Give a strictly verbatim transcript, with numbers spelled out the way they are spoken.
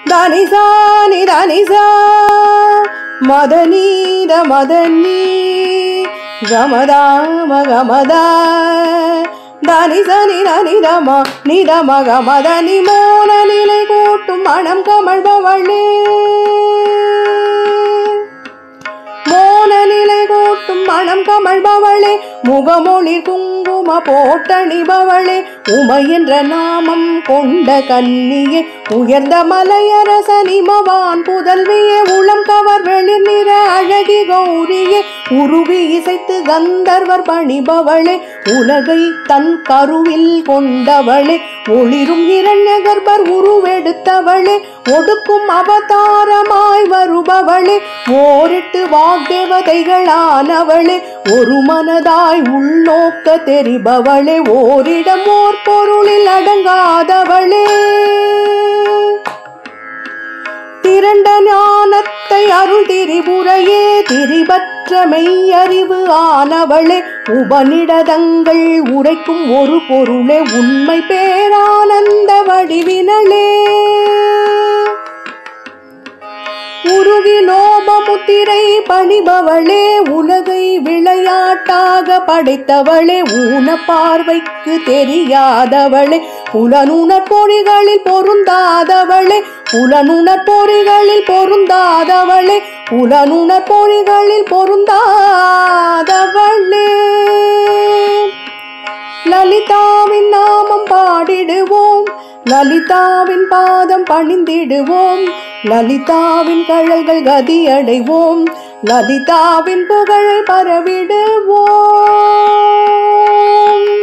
தனிசா நிதனிசா மதனீத மதனி கமதா மகமதா தனிசா நிதனிதமா நிதம கமதனி மோன நிலை கூட்டும் மனம் கமழ்பவளே மோன நிலை கூட்டும் மனம் கமழ்பவளே முகமொழி குங்கும போட்டணிபவளே உமை என்ற நாமம் கொண்ட கன்னியே உயர்ந்த மலையரசனிமவான் புதல்வியே உளம் கவர் வெளிர் நிற அழகி கௌரியே உருவி இசைத்து கந்தர்வர் பணிபவளே உலகை தன் கருவில் கொண்டவளே ஒளிரும் இரண்ய கர்ப்பர் உருவெடுத்தவளே ஒடுக்கும் அவதாரமாய் வருபவளே ஓரிட்டு வாக்தேவதைகளானவளே ஒரு மனதாய் உள்நோக்க தெரிபவளே ஓரிடம் ஓர் பொருளில் அடங்காதவளே திரண்ட ஞானத்தை அருள் திரிபுரையே திரிபற்ற மெய்யறிவு ஆனவளே உபநிடதங்கள் உரைக்கும் ஒரு பொருளே உண்மை பேரானந்த வடிவினளே உருகி லோபமுத்திரை பணிபவளே உலகை விளையாட்டாக படைத்தவளே ஊன பார்வைக்கு தெரியாதவளே புலனுணர் பொறிகளில் பொருந்தாதவளே புலனுணர் பொறிகளில் பொருந்தாதவளே புலனுணர் பொறிகளில் பொருந்தாதவளே லலிதாவின் நாமம் பாடிடுவோம் லலிதாவின் பாதம் பணிந்திடுவோம் லலிதாவின் கழல்கள் கதியடைவோம் லலிதாவின் புகழை பரவிடுவோம்.